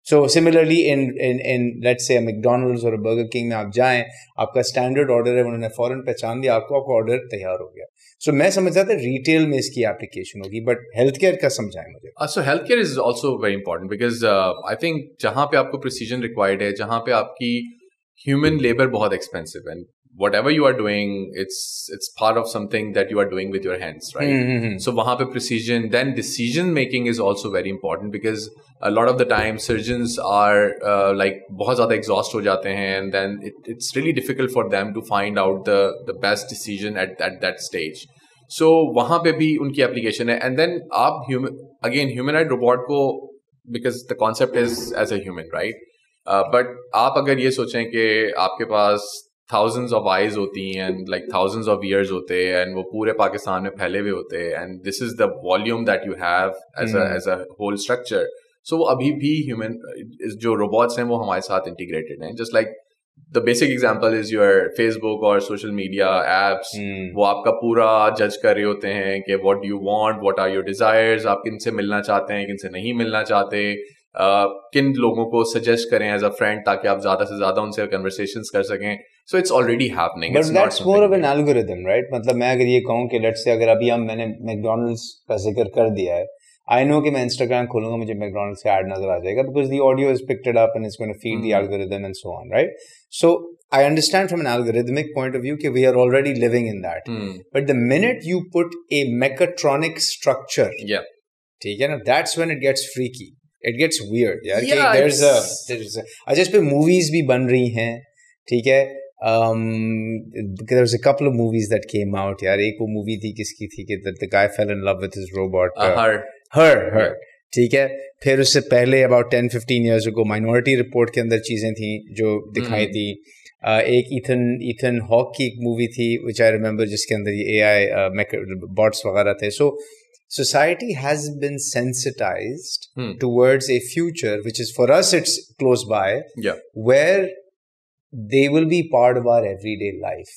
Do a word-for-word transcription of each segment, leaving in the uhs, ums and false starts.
So similarly in in in let's say a McDonald's or a Burger King में आप जाएं, आपका standard order है, उन्होंने फौरन पहचान दिया आपको, आपका order तैयार हो गया. So मैं समझता था retail में इसकी application होगी, but healthcare का समझाएं मुझे. Uh, so healthcare is also very important because uh, I think जहाँ पे आपको precision required है, जहाँ पे आपकी human labor बहुत expensive है. Whatever you are doing, it's it's part of something that you are doing with your hands, right? Mm-hmm. So वहाँ पे precision, then decision making is also very important because a lot of the time surgeons are uh, like बहुत ज़्यादा exhaust हो जाते हैं, and then it, it's really difficult for them to find out the the best decision at at that stage. So वहाँ पे भी उनकी application है, and then आप human again humanoid robot को, because the concept is as a human, right? Uh, but आप अगर ये सोचें कि आपके पास thousands of eyes होती हैं and like thousands of ears होते हैं and वो पूरे पाकिस्तान में फैले हुए होते हैं, and this is the volume that you have as mm. a as a whole structure. So वो अभी भी human जो robots हैं वो हमारे साथ integrated हैं. Just like the basic example is your Facebook or social media apps. mm. वो आपका पूरा judge कर रहे होते हैं कि what do you want, what are your desires, आप किन से मिलना चाहते हैं, किन से नहीं मिलना चाहते, Uh, किन लोगों को सजेस्ट करें एज अ फ्रेंड ताकि आप ज्यादा से ज्यादा उनसे कन्वर्सेशंस कर सकें. So it's already happening, but that's more of an algorithm, right? मतलब मैं अगर ये कहूँ कि लेट्स से अगर अभी हम मैंने मैकडॉनल्ड्स का जिक्र कर दिया है, आई नो कि मैं इंस्टाग्राम खोलूंगा मुझे मैकडॉनल्ड्स का एड नजर आ जाएगा because the audio is picked up and it's going to feed the algorithm and so on, right? So I understand from an algorithmic point of view that we are already living in that. Mm. But the minute you put a mechatronic structure, yeah, ठीक है ना, that's when it gets freaky. It gets weird. यार, yeah, कि there's a there's a अच्छा इस पे movies भी बन रही हैं, ठीक है. Um, there's a couple of movies that came out. यार, एक वो movie थी किसकी थी कि the, the guy fell in love with his robot. Uh, her. Her, her. ठीक है. फिर उससे पहले about ten fifteen years ago Minority Report के अंदर चीजें थी जो दिखाई mm. थी. Uh, एक ईथन ईथन हॉक की एक मूवी थी which I remember जिसके अंदर ये A I uh, bots वगैरह थे. So society has been sensitized hmm. towards a future which is for us it's close by, yeah, where they will be part of our everyday life.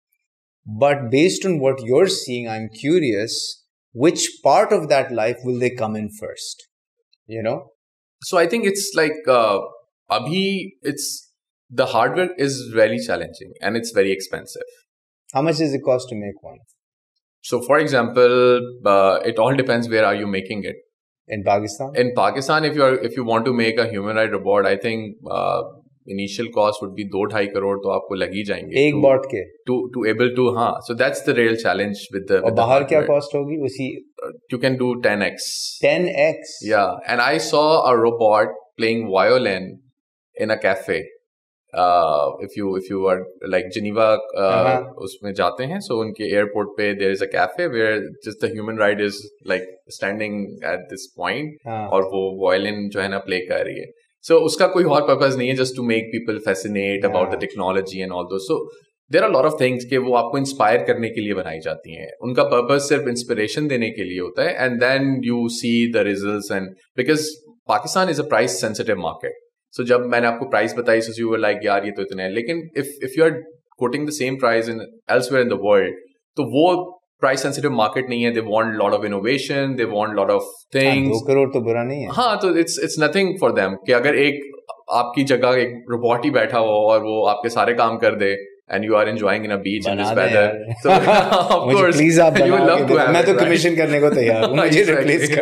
But based on what you're seeing, I'm curious, which part of that life will they come in first? You know? So I think it's like uh, abhi it's the hardware is very challenging and it's very expensive. How much does it cost to make one? So for example, uh, it all depends where are you making it. In Pakistan? In Pakistan, if you are if you want to make a humanoid robot, I think uh, initial cost would be two ढाई crore तो आपको लग ही जाएंगे. एक bot के? To to able to हाँ. So that's the real challenge with the. और बाहर क्या cost होगी उसी? Uh, you can do ten x. ten x? Yeah, and I saw a robot playing violin in a cafe. Uh, if you if you are like Geneva, uh, uh-huh. उसमें जाते हैं, so उनके airport पे there is a cafe where just the human ride is like standing at this point, uh-huh. और वो violin जो है ना play कर रही है. So उसका कोई और purpose नहीं है, just to make people fascinate uh-huh. about the technology and all those. So there are a lot of things कि वो आपको inspire करने के लिए बनाई जाती हैं. उनका purpose सिर्फ inspiration देने के लिए होता है, and then you see the results. And because Pakistan is a price sensitive market. So जब मैंने आपको प्राइस बताई, so you were like यार ये तो इतने हैं, लेकिन if if you are quoting the same price in elsewhere in the world, तो वो price sensitive market नहीं है. They want lot of innovation, they want lot of things. दो करोड़ तो बुरा नहीं है. हाँ, तो it's it's nothing for them कि अगर एक आपकी जगह एक रोबोट ही बैठा हो और वो आपके सारे काम कर दे, and you are enjoying in a beach in this weather. So of course, please आप you will love to have मैं तो it, right? commission करने को तैयार हूँ, मुझे replace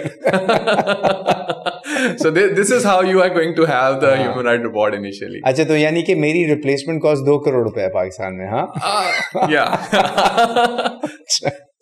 कर. So this, this is how you are going to have the uh, humanoid robot initially. अच्छा, तो यानी कि मेरी replacement cost दो करोड़ रुपए है पाकिस्तान में, हाँ? Uh, yeah.